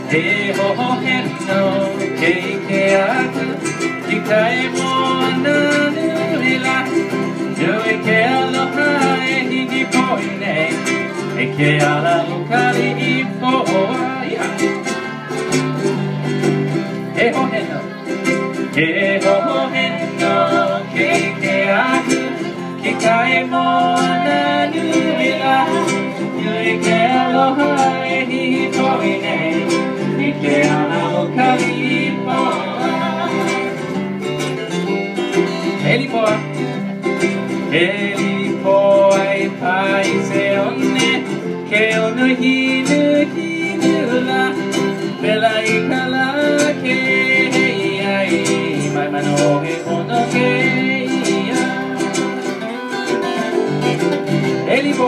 平方辺のケイケアク機械もなぬれらゆいけあろはえひぎぽいねえけあらうかり一歩はいや平方辺のケイケアク機械もなぬれらゆいけあろはえひぎぽいねけあらおかりぽヘリポはいパイセオネケオヌヒヌヒヌラベライカラケヘイアイママのヘコのケイアヘリポ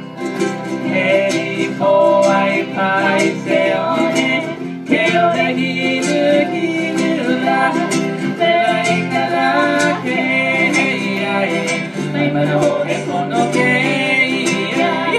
はいパイセオネけおねひぬひぬらべらいからけいあい今のへこのけいあい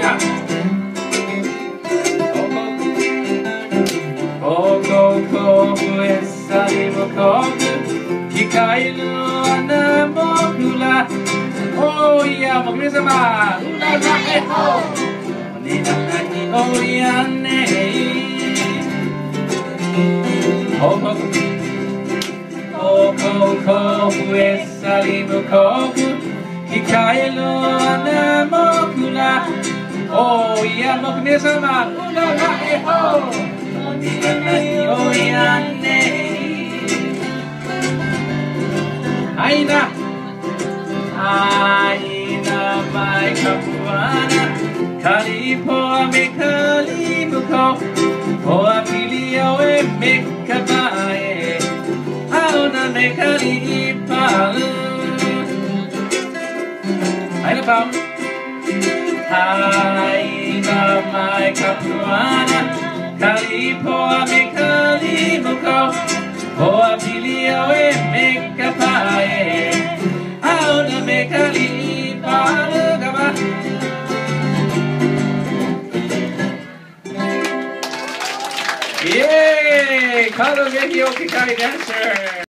ここふえさりもこく機械の穴もくらおいやもう皆様うららえほおねななにおやね報告上さり向こう控えの穴もくらおいやもく皆様うららえほおにがなにおやねはいなマイカプワナカリポアメカリムコポアピリオエメカバエ青なメカリパルはいなパンはいなマイカプワナカリポアメカリムコポアピリオエメカバエ青なメカリパルガバイエーイ！カード劇を機械ダンサー